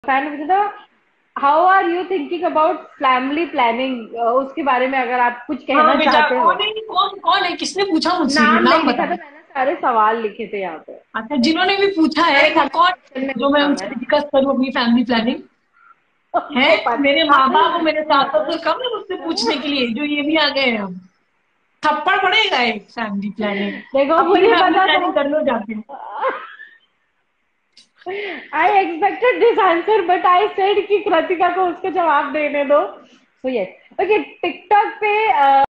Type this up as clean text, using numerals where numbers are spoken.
Fan पूछा था, how are you thinking about family planning, उसके बारे में अगर आप कुछ हाँ कहना बेटा, चाहते हो। कौन है, कौन कौन है, किसने पूछा मुझसे, ये नाम नहीं नाम लिखा था बताओ। मैंने, सारे सवाल लिखे थे यहाँ पे। अच्छा, जिन्होंने भी पूछा है मैंने वो कमेंट कौन, सेक्शन में जो मैं लिखा उनसे मैं। डिस्कस करूँ अपनी फैमिली प्लानिंग? है उनको मेरे पता। माँ बाप और मेरे सास ससुर कम है मुझसे पूछने के लिए, जो ये भी आ गए हैं अब। थप्पड़ पड़ेगा एक फैमिली प्लानिंग। देखो अपनी मुझे फैमिली पता प्लानिंग कर लो जाके। था। I expected this answer but I said कि कृतिका को उसका जवाब देने दो। सो यस, ओके टिकटॉक पे